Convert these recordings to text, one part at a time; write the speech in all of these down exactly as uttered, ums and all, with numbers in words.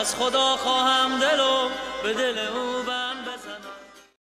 از خدا خواهم دل و به دل او بند بزنم.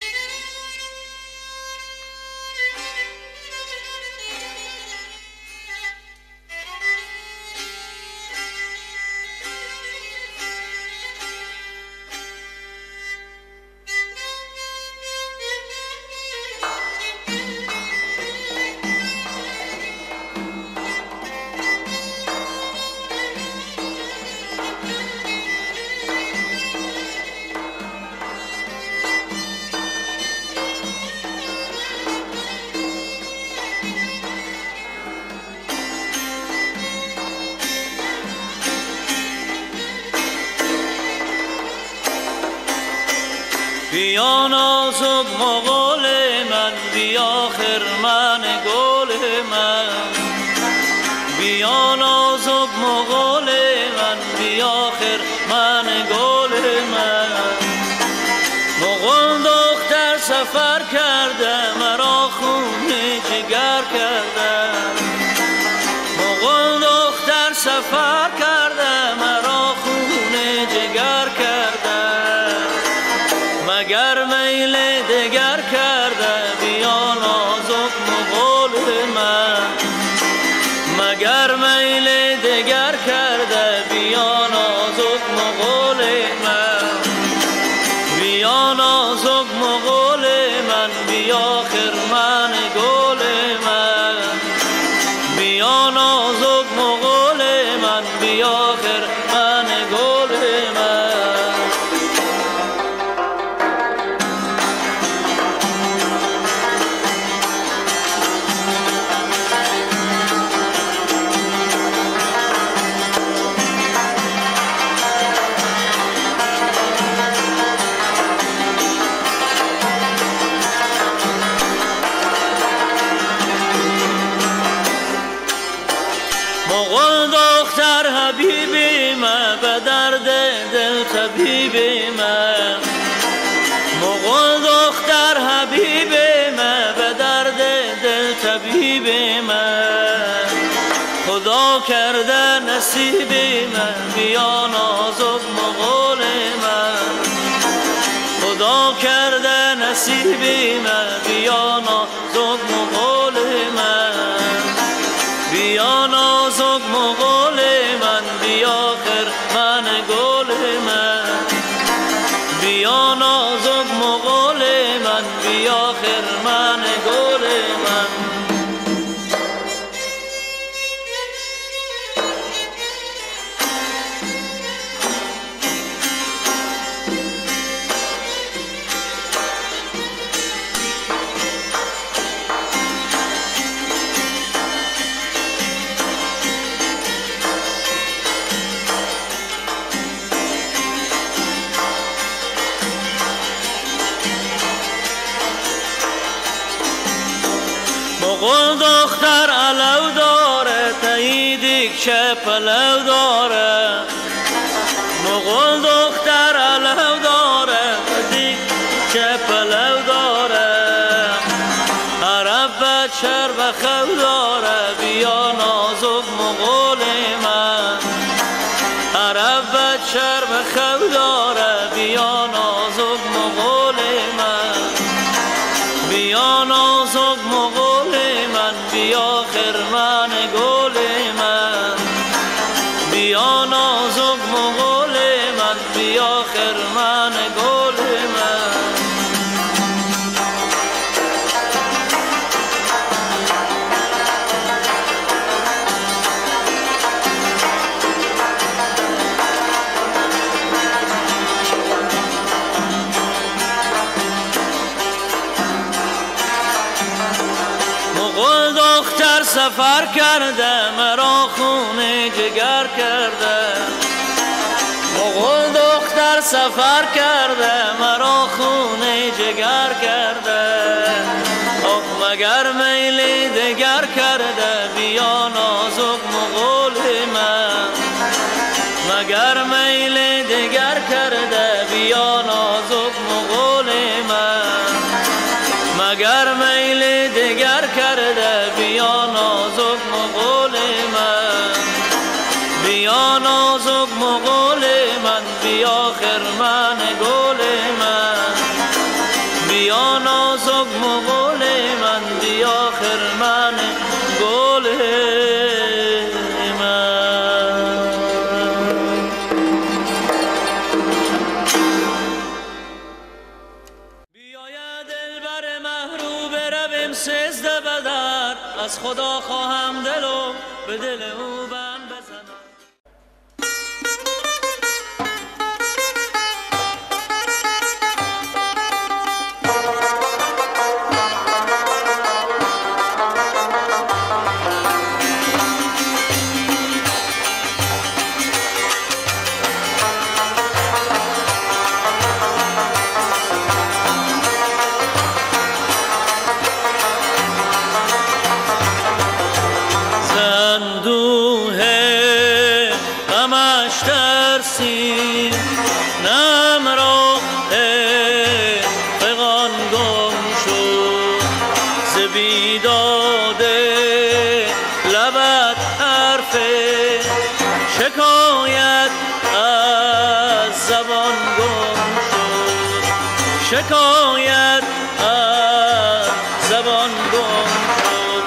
بیا نازک مغول من، بیا خرمن گل من، بیا نازک مغول من، بیا خرمن گل من. مغول دختر سفر کرده مرا خون جگر کرده، مغول دختر سفر کرده مرا خون جگر کرده. مگر میل دگر کرده بیا نازک مغول من، مگر میل دگر کرده بیا نازک مغول من. بیا نازک مغول من، بیا خرمن گل من، بیا نازک مغول من، بیا خرمن گل من. مغول دختر حبیبی من، به درد دل طبیبی من. مغول دختر حبیبی من، به درد دل طبیبی من. خدا کرده نصیبی من، بیا نازک مغول من. خدا کرده نصیبی من، بیا نازک مغول من. بیا نازک مغول من، بیا خرمن گل من، بیا نازک مغول من، بیا خرمن گل من. مغول دختر علو داره، تاییدی که پلو داره. مغول دختر علو داره، تاییدی که پلو داره. عرب بچر بخو داره، بیا نازک مغول من. عرب بچر بخو داره، بیا نازک مغول من. بیا نازک مغول من، بیا خرمن گل من. بیا نازک مغول من، بیا خرمن گل من. مغول دختر سفر کرده مرا خون جگر کرده. مغول دختر سفر کرده مرا خون جگر کرده. آخ مگر میل دگر کرده بیا نازک مغول من. مگر میل دگر کرده بیا نازک مغول من. مگر میل دگر کرده بیا نازک مغول من. بیا نازک مغول من. بیا خرمن گل من، بیا نازک مغول من، بیا خرمن گل من. بیاید دلبر محروب رویم سزده بدر، از خدا خواهم دلو به دل او بند بزنم. شکایت از زبان گم شد، شکایت از زبان گم شد.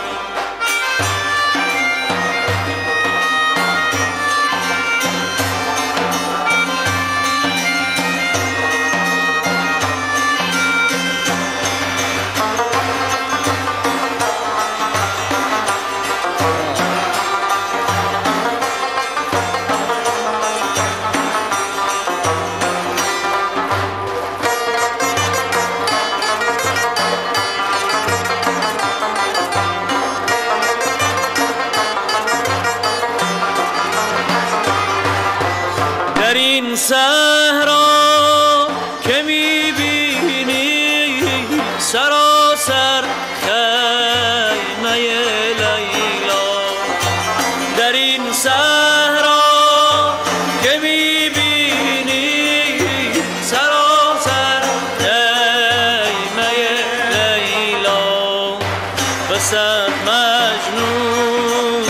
در این صحرا که میبینی سراسر خیمه لیلا، در این صحرا که میبینی سراسر خیمه لیلا، بسد مجنون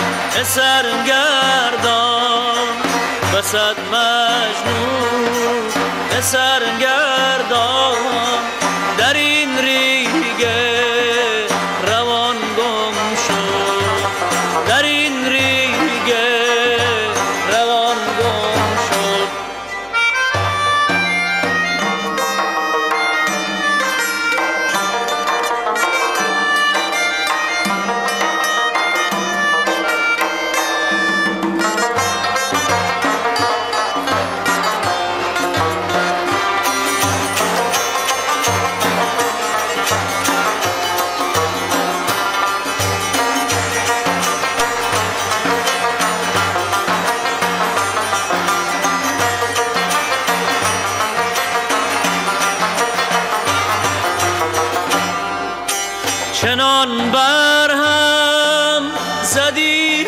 سرگردان، بسد مجنون سرگردان، در این ریگ روان گم شد، در این ریگ روان گم شد. چنان برهم زدی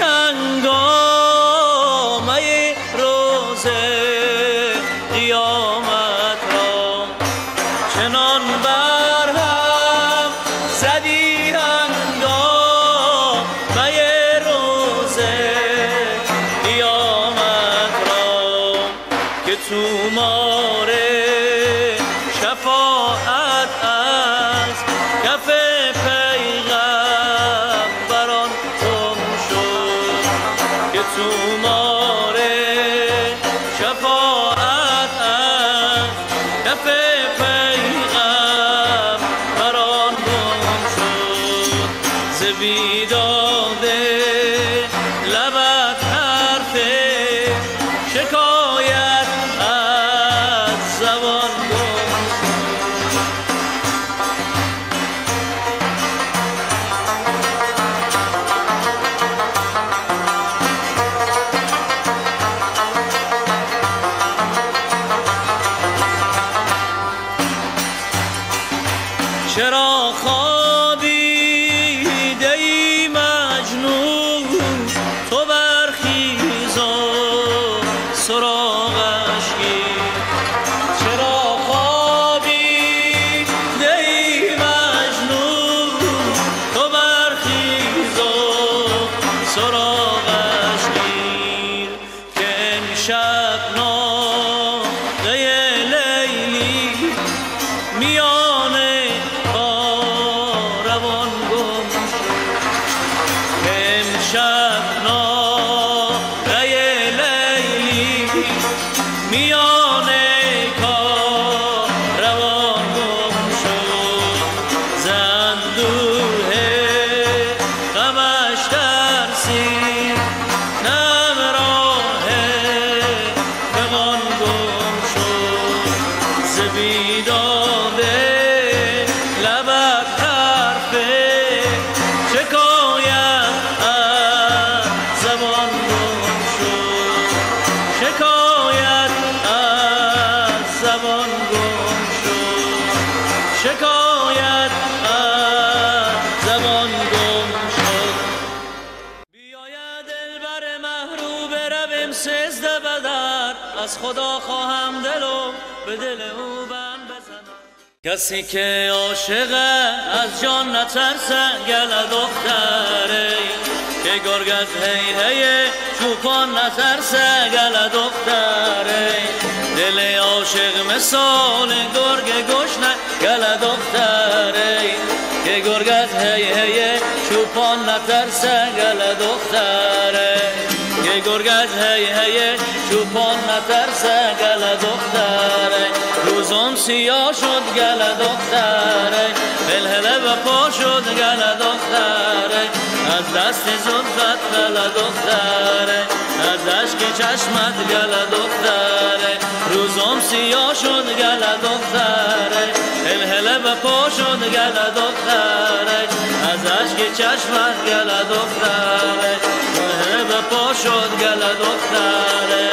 هنگامه روز قیامت را، چنان برهم زدی هنگامه روز قیامت را، که تومار شفاعت از کف پیغمبران گم شد، که تومار شفاعت از کف پیغمبران گم شد. ز بیداد لبت حرف شکایت از زبان گم شد. ناله لیلی میان کار روان گم شد زندوه غمش ترسید نم راه روان گم شد ز بیداده لبک حرفه شکایت از زبان گم شد شکایت از زبان گم شد شکایت از زبان گم شد بیاید دلبر محرو برویم سزده بدر از خدا خواهم دلو به دل او بند بزنم کسی که عاشقه از جان نترسه گل دختره که گرگت هی هی چوپان نترسه گل دختره دل عاشق مثال گرگ گشنه گل دختره که گرگت هی هی چوپان نترسه گل دختره که گرگت هی هی چوپان نترسه گل دختره روزم سیاه شد گل دختره هلهله به پا شد گل دختره از دست زلفت گل دختره از عشق چشمت گل دختره روزم سیاه شد گل دختره هلهله به پا شد گل دختره از عشق چشمت گل دختره هلهله به پا شد گل دختره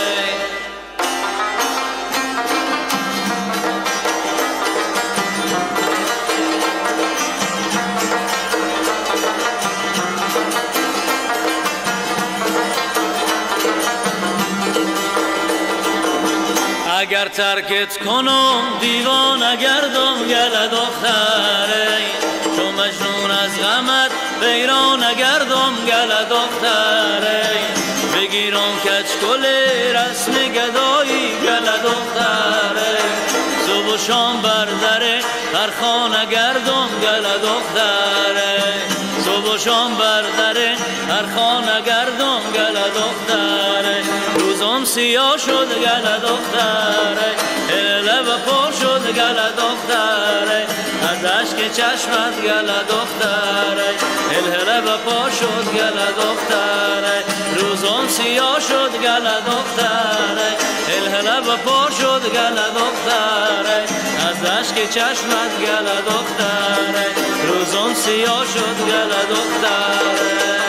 اگر ترکت کنم دیوانه گردم گل دختره چون مجنون از غمت بیرانه گردم گل دختره بگیرم کچکل رسم گدایی گل دختره صبح و شام بر دره هر خانه گردم گل دختره صبح و شام بر دره هر خانه گردم گل دختره روزم سیاه شد گل دختره هله و پا شد گل دختره از عشق چشمت گل دختره هله و پا شد گل دختره روزم سیاه شد گل دختره هله و پا شد گل دختره از عشق چشمت گل دختره روزم سیاه شد گل دختره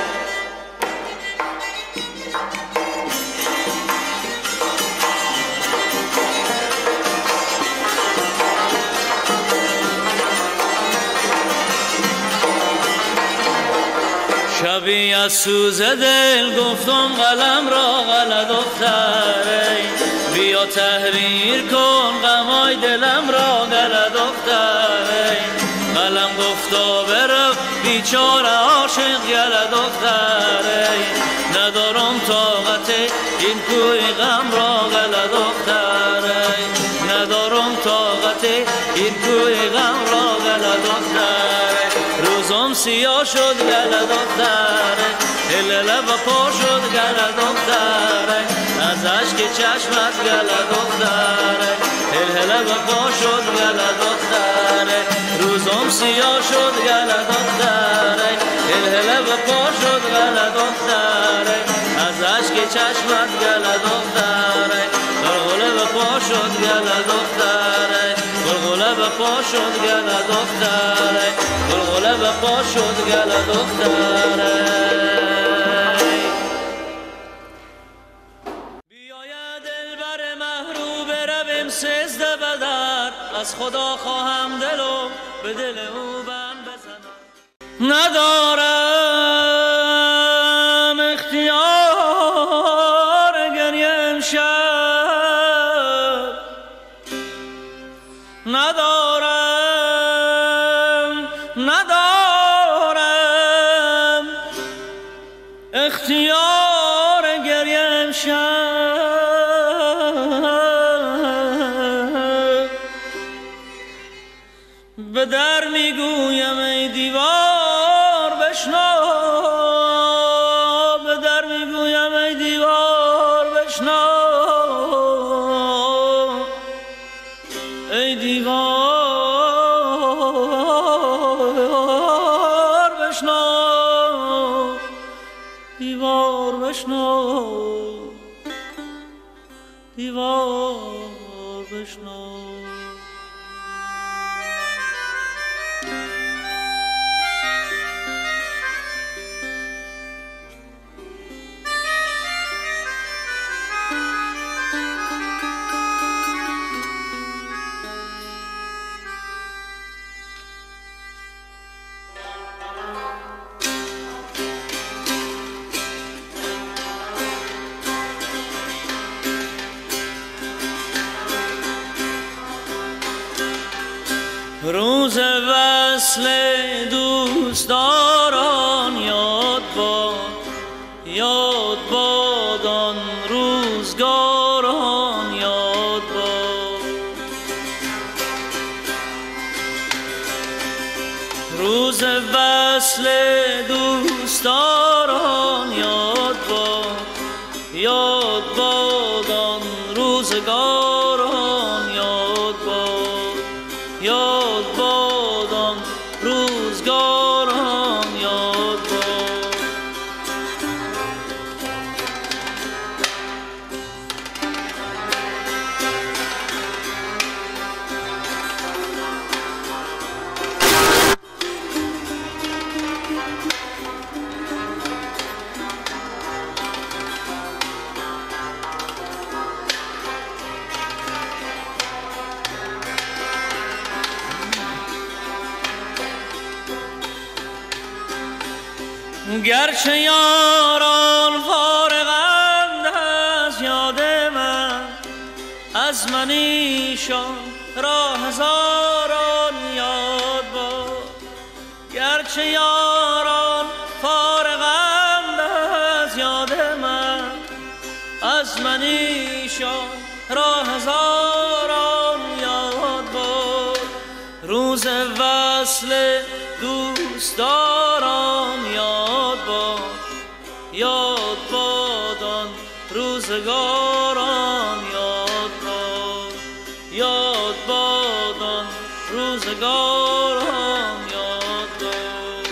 شبی از سوز دل گفتم قلم را غل دختره بیا تحریر کن غمای دلم را گل دختره قلم گفتا برو بیچاره عاشق گل دختره ندارم طاقت این کوی غم را گل دختره ندارم طاقت این کوی غم را گل دختره روزم سیاه شد گل دختره هلله و پا شد گل دختره از عشق چشمت گل دختره هلله و پا شد گل دختره روزم سیاه شد گل دختره هلله و پا شد گل دختره از عشق چشمت گل دختره غلغله و پا شد گل دختره غلغله و پا شد گل دختره غلغله و پا شد گل دختره بیاید دلبر محرو برویم سزده بدر از خدا خواهم دلو به دل او بند بزنم ندارم اختیار گریه امشب ندارم ندارم اختیار گریه امشب به در میگویم ای دیوار بشنو بشنو ای دیوار بشنو دیوار بشنو دیوار بشنو روز وصل دوستداران یاد باد یاد باد آن روزگاران یاد باد روز وصل دوستداران یاد باد یاد باد آن روزگاران یاد باد یاد باد آن روزگاران یاد باد گرچه یاران فارغند از یاد من از من ایشان را هزاران یاد باد گرچه یاران فارغند از یاد من از من ایشان را هزاران یاد باد روز وصل دوستداران یاد باد یاد باد آن روزگاران یاد باد یاد باد آن روزگاران یاد باد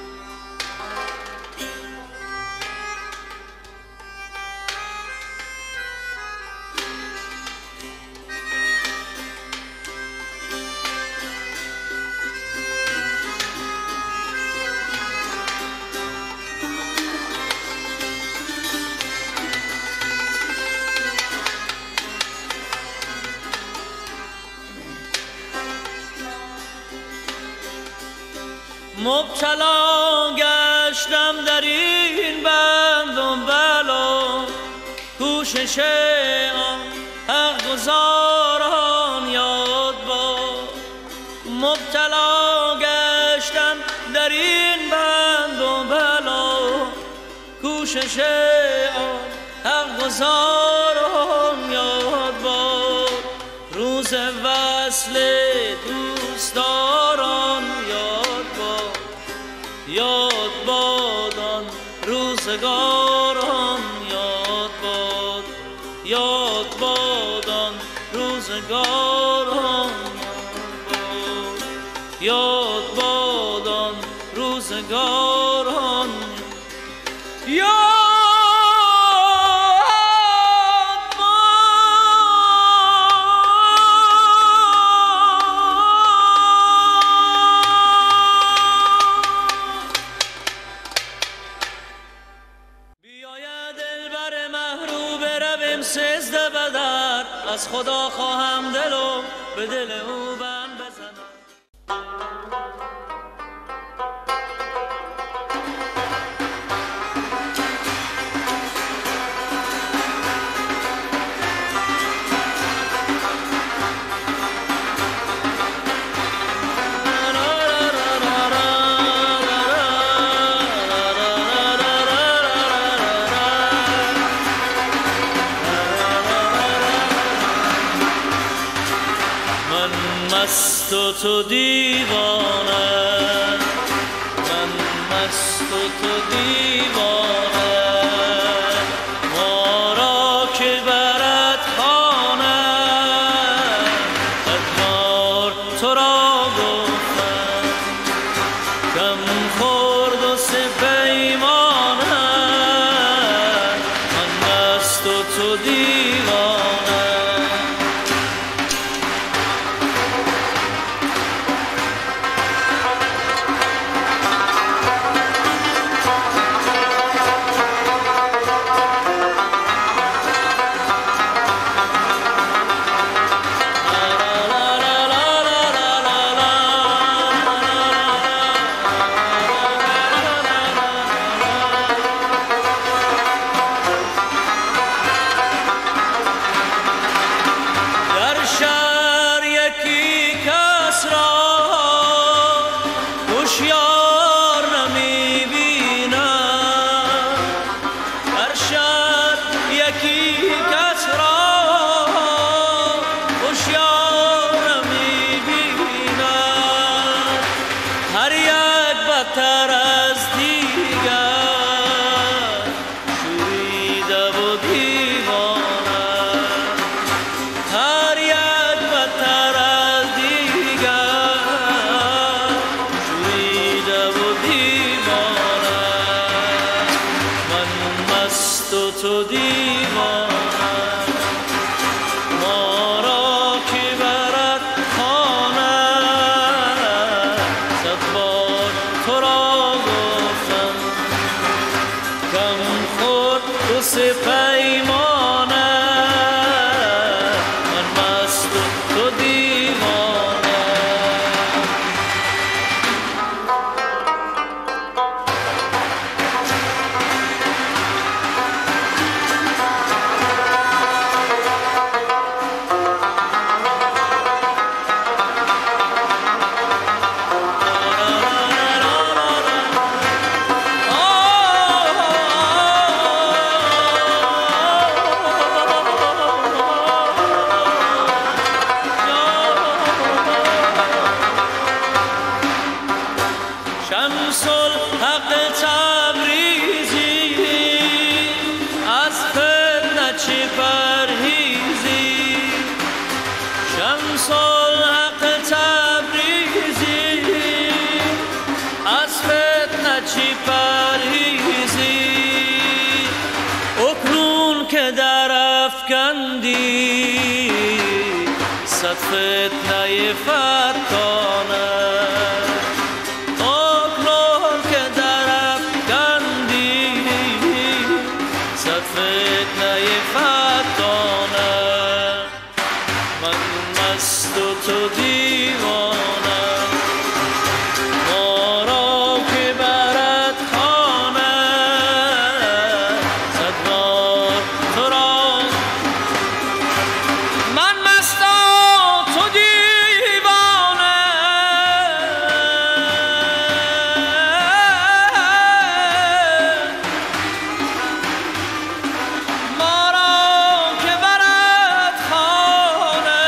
مبتلا گشتم در این بند و بلا کوشش آن حق گزاران یاد باد مبتلا گشتم در این بند و بلا کوشش آن حق گزاران یاد باد روز وصل دوستداران یاد باد یاد باد آن روزگاران یاد باد یاد باد آن روزگاران یاد باد آن روزگاران یاد سزده بدر از خدا خواهم دلو به دل او بند بزنم مست و تو دیوانه من مست و تو دیوانه ما را که و دیوانه. تو دیوانه ما را که برد خانه، صد بار تو را گفتم کم خورد تو سه پیمانه، من مست و تو دیوانه. شمس الحق تبریزی از فتنه چه پرهیزی، شمس الحق تبریزی از فتنه چه پرهیزی، اکنون که در افکندی صد فتنه فتانه، تو دیوانه ما را که برد خانه، صد بار تو را من مست و تو دیوانه، ما را که برد خانه،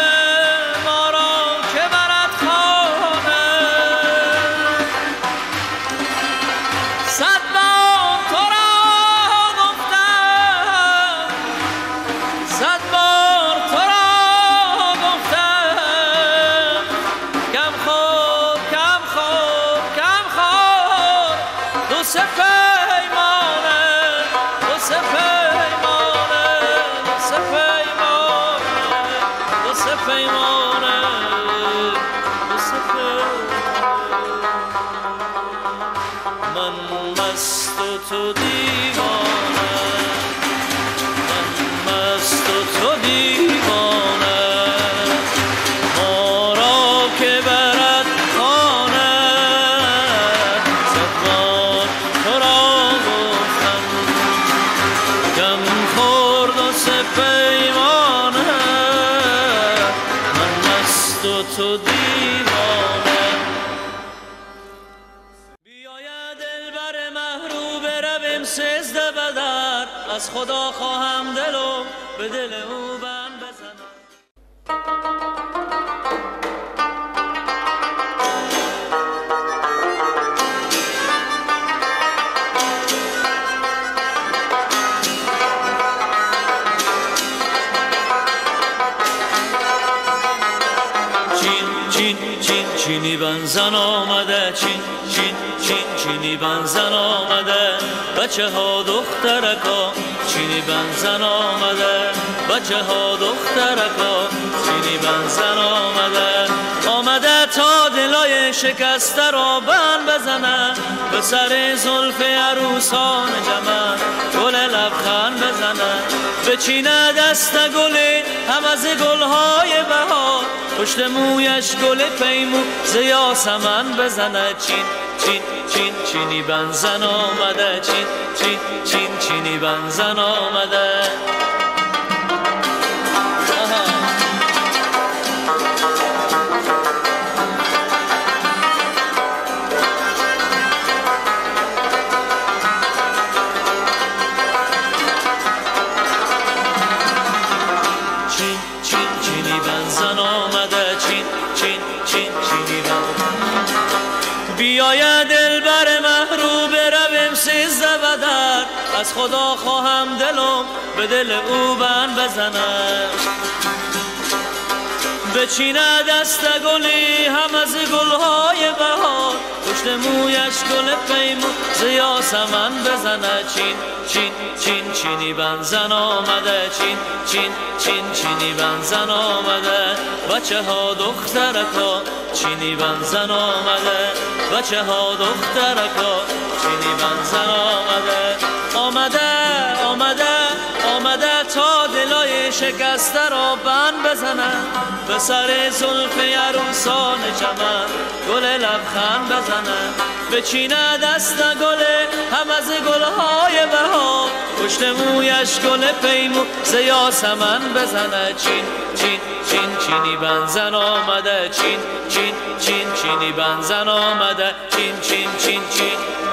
صد بار تو را گفتم، صد بار تو را گفتم کم خور کم خور کم خور دو سه پیمانه، دو سه پیمانه، دو سه پیمانه، دو سه پیمانه، دو سه پیمانه. من مست و تو دیوانه، من مست و تو دیوانه، ما را که برد خانه، صد بار تو را گفتم کم خورد و سه پیمانه، من مست و تو دیوانه. سجده بدر از خدا خواهم دلو به دل او بند بزنم. چین چین چین چینی بنزن آمده، چین چین چین چینی بنزن آمده، بچه ها دخترکا چینی بنزن آمده بچه ها دخترکا چینی بنزن آمده آمده تا دلای شکسته را بند بزنه به سر زلف عروسان جمع گل لبخند بزنه بچینه دست گلی هم از گلهای بهار پشت مویش گل پیمو ز یاسمن بزنه چین چین چین چینی بنزن آمده چین چین چین چینی بنزن آمده چین چین چینی بنزن آمده چین چین چین چینی بنزن بیاید دلبر محروب رویم سیزده بدر از خدا خواهم دلم به دل او بند بزنه بچینه دست گلی هم از گلهای بهار پشت مویش گل پیمو ز یاسمن بزنه چین چین چین چینی بنزن آمده چین چین چین چینی بنزن آمده بچه ها دخترکا چینی بنزن آمده بچه ها دخترکا چینی بنزن آمده آمده آمده آمده تا دلای شکسته را بند بزنه به سر زلف عروسان چمن گل لبخند بزنه بچینه دست گل هم از گلهای بهار پشت مویش گل پیمو ز یاسمن بزنه چین چین چین چینی بنزن آمده چین چین چین چینی بنزن آمده چین چین چین چین